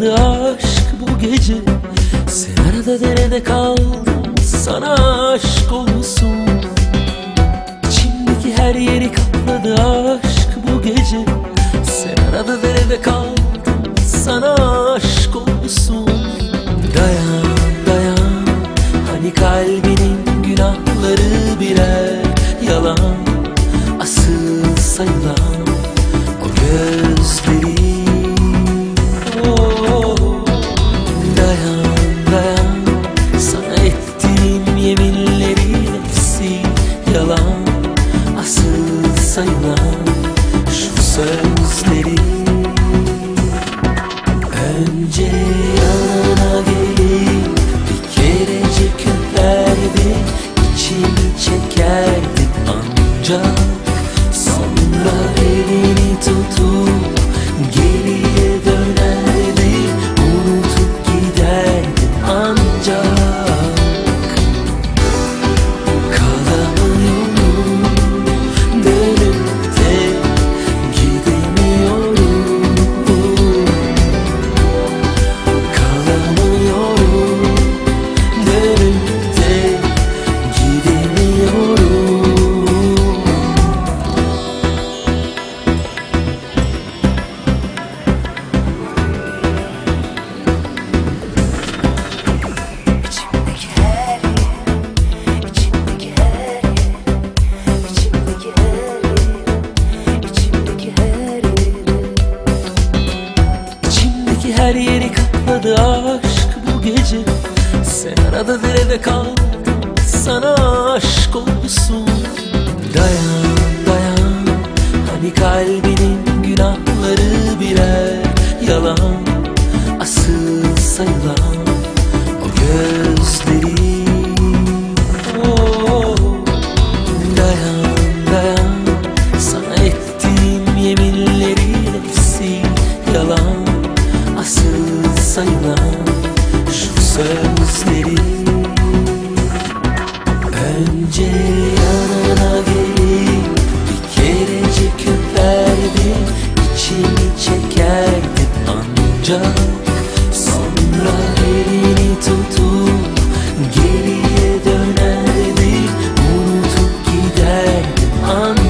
kapladı aşk bu gece. Sen arada derede kaldın, sana aşk olsun. İçimdeki her yeri kapladı aşk bu gece. Sen arada derede kaldın, sana aşk olsun. Dayan dayan, hani kalbinin günahları birer yalan, asıl sayılan o gözleri. Dayan dayan, sana ettiğim yeminlerin hepsi yalan, asıl sayılan şu sözleri. Önce yanına gelip bir kerecik öperdi, içimi çekerdi ancak sonra elini tutup geriye dönerdi, unutup giderdi ancak. Kalamıyorum, dönüp de gidemiyorum. Kalamıyorum, dönüp de gidemiyorum. İçimdeki her yeri kapladı aşk bu gece. Sen arada derede kaldın, sana aşk olsun. Dayan dayan, hani kalbinin günahları birer yalan, asıl sayılan o gözleri. Dayan dayan, sana ettiğim yeminlerin hepsi yalan, asıl sayılan şu sözleri. Önce yanına gelip bir kerecik öperdi, içimi çekerdi ancak sonra elini tutup geriye dönerdi, unutup giderdi ancak.